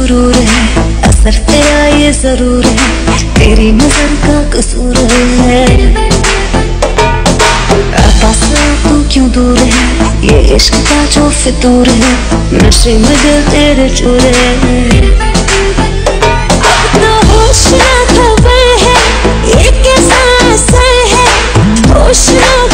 सुरूर है, असर तेरा ये जरूर है, तेरी नजर का कसूर है। पास तू क्यों दूर है, ये इश्क का जो फितूर है, नशे में दिल तेरे चूर है। अब तो होश ना खबर है, ये कैसा असर है, होश ना